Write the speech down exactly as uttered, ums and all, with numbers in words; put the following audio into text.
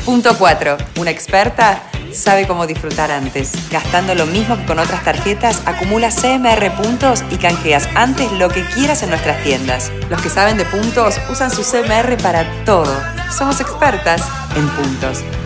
Punto cuatro. Una experta sabe cómo disfrutar antes. Gastando lo mismo que con otras tarjetas, acumulas C M R puntos y canjeas antes lo que quieras en nuestras tiendas. Los que saben de puntos usan su C M R para todo. Somos expertas en puntos.